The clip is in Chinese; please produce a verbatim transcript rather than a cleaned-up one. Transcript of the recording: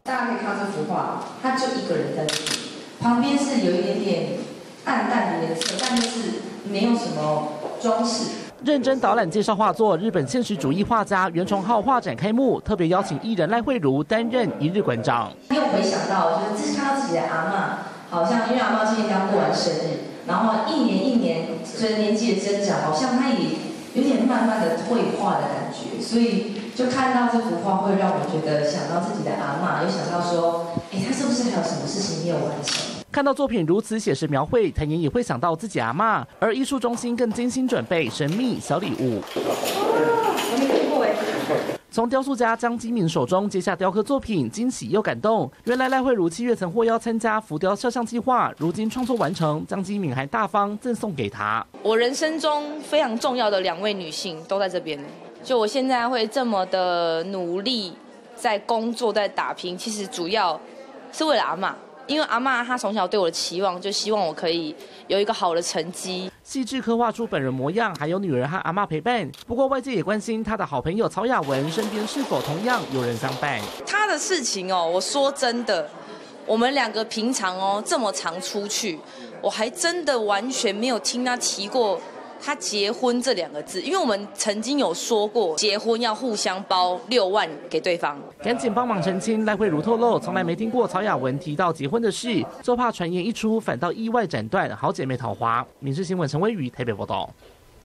大家可以看到这幅画，它就一个人在这里，旁边是有一点点暗淡的颜色，但就是没有什么装饰。 认真导览介绍画作，日本现实主义画家袁崇浩画展开幕，特别邀请艺人赖慧如担任一日馆长。 你有回想到，就是自己看到自己的阿嬷，好像因为阿嬷今年刚过完生日，然后一年一年随着年纪的增长，好像她也有点慢慢的退化的感觉，所以就看到这幅画，会让我觉得想到自己的阿嬷，又想到说，哎，她是不是还有什么事情没有完成？ 看到作品如此写实描绘，谭妍也会想到自己阿嬷，而艺术中心更精心准备神秘小礼物。 我没听过哎。 从雕塑家江基敏手中接下雕刻作品，惊喜又感动。原来赖慧如七月曾获邀参加浮雕肖像计划，如今创作完成，江基敏还大方赠送给他。 我人生中非常重要的两位女性都在这边，就我现在会这么的努力在工作，在打拼，其实主要是为了阿嬷。因为阿嬷她从小对我的期望，就希望我可以有一个好的成绩。 细致刻画出本人模样，还有女儿和阿嬷陪伴。不过外界也关心她的好朋友曹雅雯身边是否同样有人相伴。 她的事情哦，我说真的，我们两个平常哦这么常出去，我还真的完全没有听她提过他结婚这两个字，因为我们曾经有说过结婚要互相包六万给对方。 赶紧帮忙澄清，赖慧如透露从来没听过曹雅雯提到结婚的事，就怕传言一出，反倒意外斩断好姐妹桃花。民视新闻陈威宇台北报道。